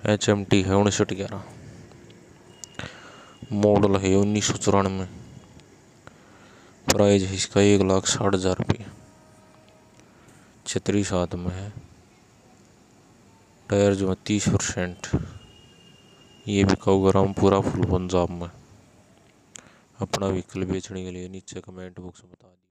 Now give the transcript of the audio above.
HMT है 5911, model है 1994, price है इसका 1,60,000 रुपये, छतरी साथ में है, टायर जो है 30%। ये बिका हुआ रामपुरा फुल पंजाब में। अपना व्हीकल बेचने के लिए नीचे कमेंट बॉक्स में बता दी।